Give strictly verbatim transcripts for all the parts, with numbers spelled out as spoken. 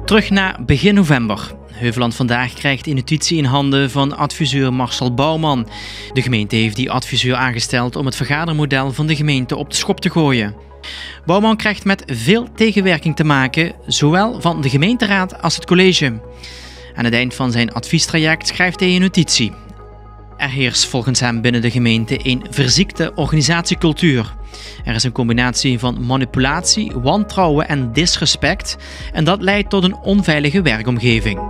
Terug naar begin november. Heuveland Vandaag krijgt een notitie in handen van adviseur Marcel Bouwman. De gemeente heeft die adviseur aangesteld om het vergadermodel van de gemeente op de schop te gooien. Bouwman krijgt met veel tegenwerking te maken, zowel van de gemeenteraad als het college. Aan het eind van zijn adviestraject schrijft hij een notitie. Er heerst volgens hem binnen de gemeente een verziekte organisatiecultuur. Er is een combinatie van manipulatie, wantrouwen en disrespect en dat leidt tot een onveilige werkomgeving.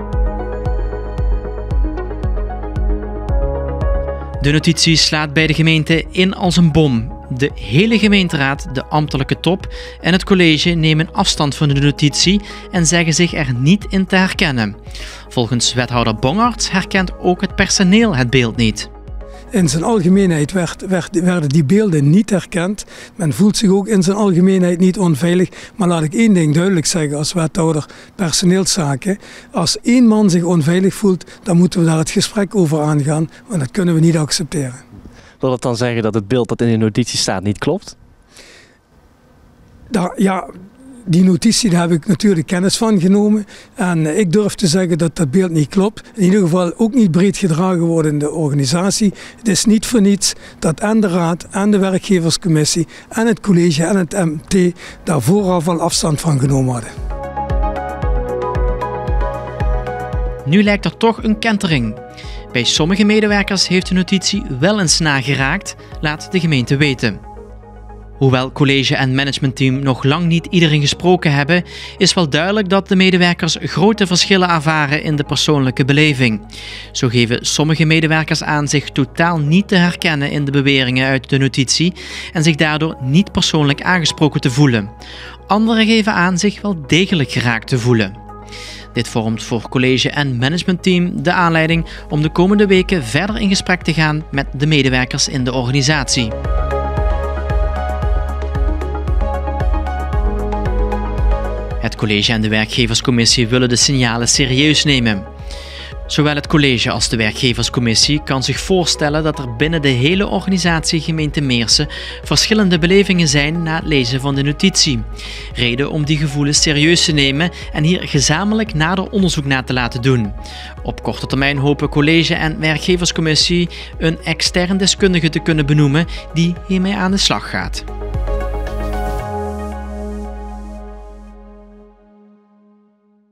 De notitie slaat bij de gemeente in als een bom. De hele gemeenteraad, de ambtelijke top en het college nemen afstand van de notitie en zeggen zich er niet in te herkennen. Volgens wethouder Bongarts herkent ook het personeel het beeld niet. In zijn algemeenheid werd, werd, werden die beelden niet herkend. Men voelt zich ook in zijn algemeenheid niet onveilig. Maar laat ik één ding duidelijk zeggen als wethouder personeelszaken. Als één man zich onveilig voelt, dan moeten we daar het gesprek over aangaan. Want dat kunnen we niet accepteren. Wil dat dan zeggen dat het beeld dat in de notitie staat niet klopt? Daar, ja, die notitie, daar heb ik natuurlijk kennis van genomen. En ik durf te zeggen dat dat beeld niet klopt. In ieder geval ook niet breed gedragen wordt in de organisatie. Het is niet voor niets dat en de raad en de werkgeverscommissie en het college en het M T daar vooraf al afstand van genomen hadden. Nu lijkt er toch een kentering. Bij sommige medewerkers heeft de notitie wel een snaar geraakt, laat de gemeente weten. Hoewel college en managementteam nog lang niet iedereen gesproken hebben, is wel duidelijk dat de medewerkers grote verschillen ervaren in de persoonlijke beleving. Zo geven sommige medewerkers aan zich totaal niet te herkennen in de beweringen uit de notitie en zich daardoor niet persoonlijk aangesproken te voelen. Anderen geven aan zich wel degelijk geraakt te voelen. Dit vormt voor college en managementteam de aanleiding om de komende weken verder in gesprek te gaan met de medewerkers in de organisatie. Het college en de werkgeverscommissie willen de signalen serieus nemen. Zowel het college als de werkgeverscommissie kan zich voorstellen dat er binnen de hele organisatie gemeente Meersen verschillende belevingen zijn na het lezen van de notitie. Reden om die gevoelens serieus te nemen en hier gezamenlijk nader onderzoek naar te laten doen. Op korte termijn hopen college en werkgeverscommissie een extern deskundige te kunnen benoemen die hiermee aan de slag gaat.